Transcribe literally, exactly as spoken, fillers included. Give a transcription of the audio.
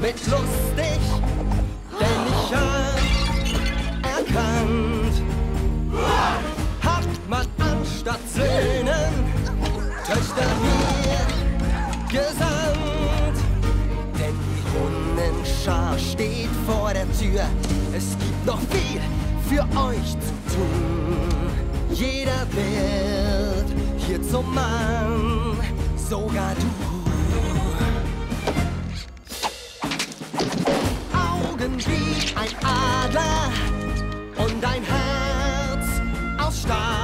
mit lustig, denn ich hab erkannt, hat man anstatt Söhnen Töchter hier gesandt. Denn die Hundenschar steht vor der Tür, es gibt noch viel für euch zu tun. Jeder wird hier zum Mann, sogar du. Augen wie ein Adler und ein Herz aus Stahl.